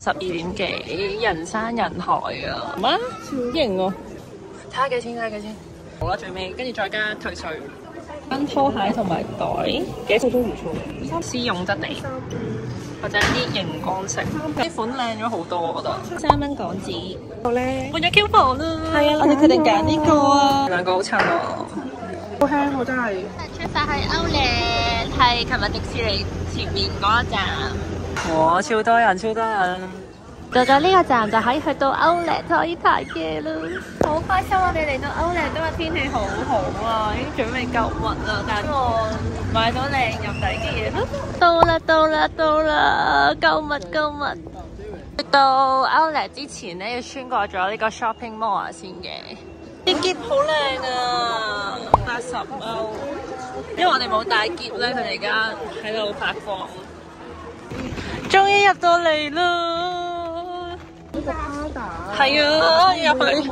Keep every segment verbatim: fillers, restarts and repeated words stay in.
十二點幾，人山人海啊！乜？超型喎！睇下幾錢，睇下幾錢。好啦，最尾跟住再加退稅。跟拖鞋同埋袋，幾套都唔錯。絲絨質地，或者啲熒光色，啲款靚咗好多，我覺得。三蚊港紙。好咧，換咗 Q 房啦。係啊，我哋決定揀呢個啊。兩個好襯喎。好香喎，真係。出發去歐靚，係琴日迪士尼前面嗰一站。哇！超多人，超多人。到咗呢個站就可以去到歐靚可以睇嘢啦。好開心，我哋嚟到歐靚，今日天氣好好啊，已經準備購物啦。但係我買到靚入底嘅嘢啦。到啦，到啦，到啦！購物，購物。去到歐靚之前咧，要穿過咗呢個 shopping mall 先嘅。啲喼好靚啊，八十歐。因為我哋冇帶喼咧，佢哋而家喺度發放。終於入到嚟啦！呢個 Prada 係啊，入去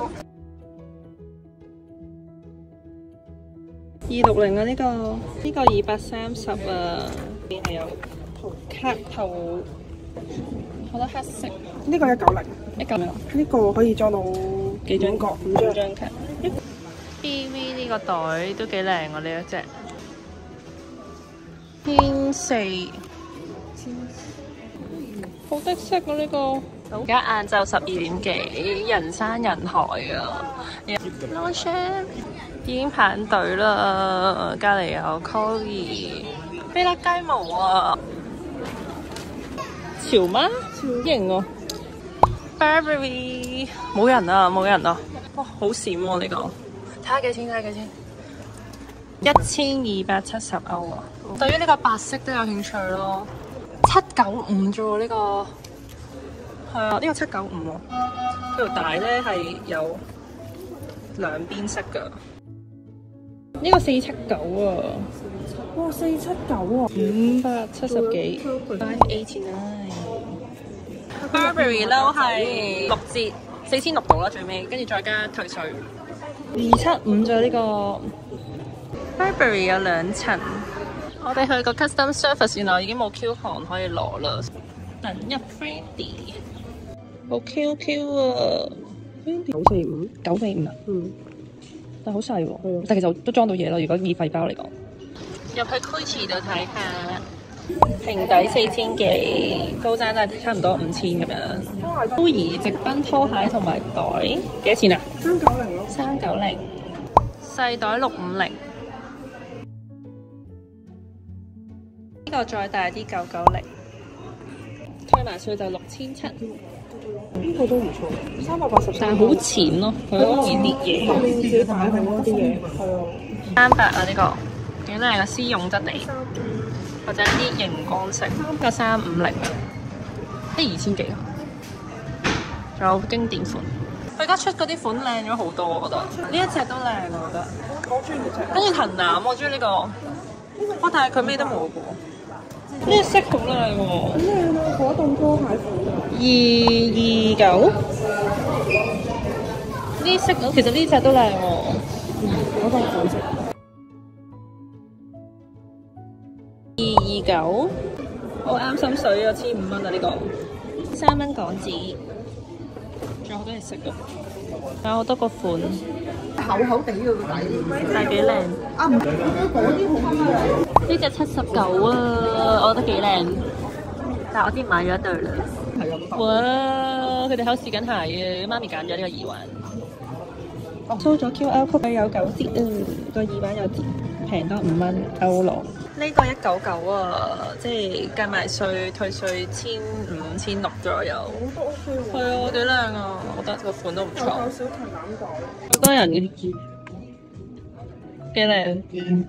二六零啊，呢個呢個二百三十啊，邊係有卡套，好多黑色。 呢個一九零， 一九零。 呢個可以裝到幾張角？ 五張張卡。 B V 呢個袋都幾靚啊！呢一隻千四。好的色啊！呢個而家晏晝十二點幾，人山人海啊 ！Longchamp 已經排隊啦，隔離有 Colly 飛甩雞毛啊！潮媽潮型喎 ，Burberry 冇人啊，冇人啊！哇，好閃喎呢個，睇下幾錢，睇下幾錢，一千二百七十歐啊！對於呢個白色都有興趣咯。七九五啫喎，呢個係啊，呢個七九五喎。呢條帶咧係有兩邊色㗎。呢個四七九啊， 哇，四七九啊， 五百七十幾 ，five eighty nine。Burberry 褸係六折，四千六到啦最尾，跟住再加退稅。二七五咗呢個 Burberry 有兩層。我哋去個 custom service， 原來已經冇 Q 行可以攞啦。等入 Fendi， 好 Q Q 啊 ！Fendi 九四五， 九四五啊， 嗯， 但係好細喎。 係啊， 但其實都裝到嘢咯。如果以廢包嚟講，入去 Gucci 度睇下，平底四千幾，高踭都係差唔多五千咁樣。都宜直奔拖鞋同埋袋幾多錢啊？ 三九零咯， 三九零，細袋六五零。呢個再大啲九九零，推埋稅就六千七。 呢個都唔錯，三百八十。 但係好淺咯，佢好易跌嘢。 後面自己擺好多啲嘢，係啊。 三百啊呢個，幾靚啊，絲絨質地，或者啲熒光色。呢個三五零啊，啲二千幾啊。仲有經典款，佢而家出嗰啲款靚咗好多，我覺得。呢一隻都靚，我覺得。 我中意呢隻。 跟住藤藍，我中意呢個。哇！但係佢咩都冇嘅喎。呢個色好靚喎， 好靚啊！果凍拖鞋款啊， 二二九，呢色其實呢隻都靚喎， 嗯，果凍款式， 二二九，好啱心水啊，千五蚊啊呢個，三蚊港紙，仲有好多嘢色㗎，有好多個款， 厚厚地嘅個底， 但係幾靚。 啊唔，嗰啲好啱。 呢隻七十九啊，我覺得幾靚，但係我之前買咗一對啦。 係啊， 哇！佢哋考試緊鞋嘅，媽咪揀咗呢個耳環。掃咗 Q R code 有九折啊，個耳環有折，平多五蚊歐羅。呢個一九九啊，即係計埋稅退稅千五千六左右。 都 OK 喎。 係啊，幾靚啊！我覺得個款都唔錯。 有小藤籃袋。 好多人嘅，幾靚。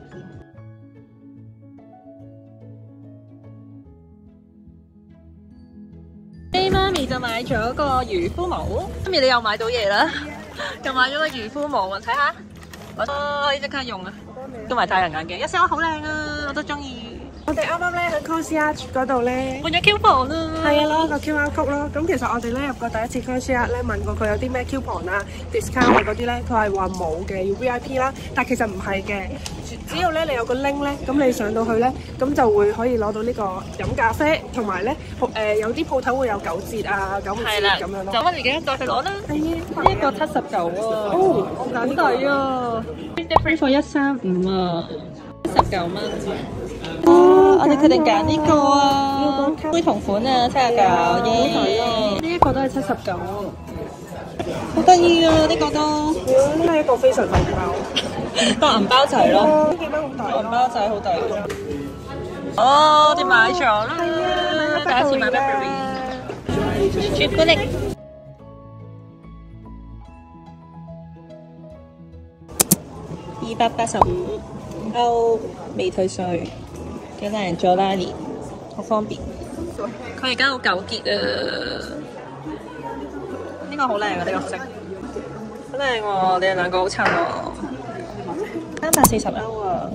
媽咪就買咗個漁夫帽，媽咪你又買到嘢啦，又買咗個漁夫帽啊，睇下，我可以即刻用啊，都埋太陽眼鏡，一雙好靚啊，我都中意。 我哋啱啱咧喺 Concierge 嗰度咧換咗 coupon 啦。 係啊，攞個 Q R code 咯。咁其實我哋咧入過第一次 Concierge 咧問過佢有啲咩 coupon 啊、discount 啊嗰啲咧，佢係話冇嘅，要 V I P 啦。但其實唔係嘅，只要咧你有個 link 咧，咁你上到去咧，咁就會可以攞到呢個飲咖啡，同埋咧誒有啲鋪頭會有九折啊、九五折咁樣咯。 九蚊嚟嘅，再去攞啦。 係啊， 呢一個七十九喎。 哦，好抵啊 ！Free for 一三五啊，十九蚊。 哦， 我哋決定揀呢個啊，杯同款啊，七十九耶！呢一個都係七十九喎，好得意啊！呢個都呢係一個非常大包， 當銀包仔咯， 幾蚊好大， 銀包仔好抵。哦，我哋買咗啦，第一次買 Burberry 朱古力。二百八十五歐未退稅，幾靚咗拉鏈，好方便。佢而家好糾結啊！呢個好靚啊！呢個色好靚喎，你哋兩個好襯喎。三百四十歐啊！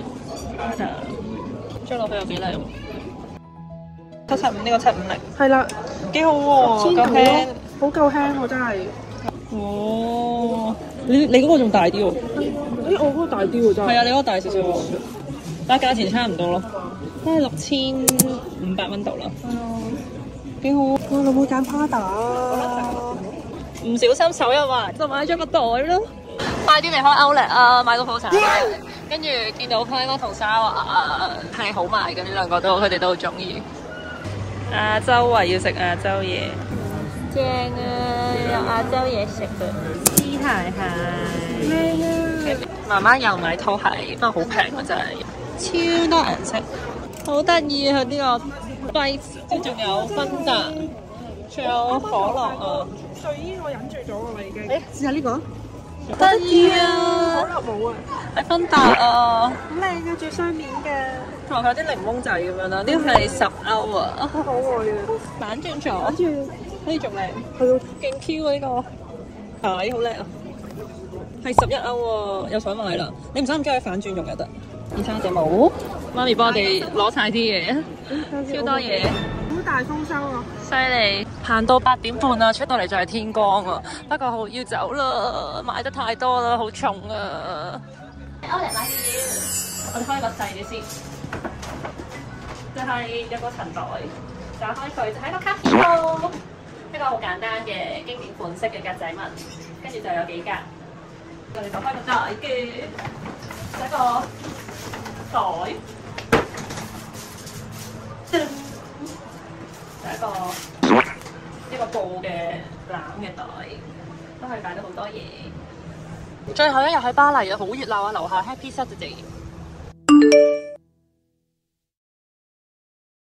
追落去有幾靚？七七五呢個七五零， 係啦， 幾好喎，夠輕， 好夠輕喎，真係。 哦，你你嗰個仲大啲喎。 咦，我嗰個大啲喎，真係。 係啊，你嗰個大少少喎，但係價錢差唔多咯，都係六千五百蚊度啦。係啊，幾好。 哇，你冇揀 Prada 啊？ 唔小心手一滑就買咗個袋咯。快啲離開歐力啊！買個鋪產，跟住見到 Prada 同 Zara 係好賣嘅，呢兩個都佢哋都好中意。亞洲圍要食亞洲嘢，正啊！有亞洲嘢食嘅，絲鞋鞋。 靚啊！ 媽媽又買拖鞋，不過好平啊，真係超多顏色，好得意啊！佢呢個貴，即係仲有芬達，仲有可樂啊。 睡衣我忍住咗㗎啦已經。 誒， 試下呢個。 得意啊！ 可樂冇啊。 係芬達啊！ 好靚啊，最雙面嘅。 同埋佢有啲檸檬仔咁樣啦，呢個係十歐啊！ 好可愛啊！ 反轉咗， 跟住呢仲靚， 係啊， 勁 Q 啊呢個鞋，好叻啊！係十一歐喎，又想買啦！你唔使咁中意反轉用又得。二三隻帽，媽咪幫我哋攞晒啲嘢，超多嘢， 好大豐收啊！ 犀利！行到八點半啦，出到嚟就係天光啊！不過好要走啦，買得太多啦，好重啊！歐嚟買啲嘢，我哋開個細嘅先，就係有個塵袋，打開佢就係一個卡片咯，一個好簡單嘅經典款式嘅格仔紋，跟住就有幾格。我哋就開個袋嘅，一個袋，第一個一個布嘅攬嘅袋，都可以擺到好多嘢。最後一日喺巴黎啊，好熱鬧啊！樓下 Happy Saturday。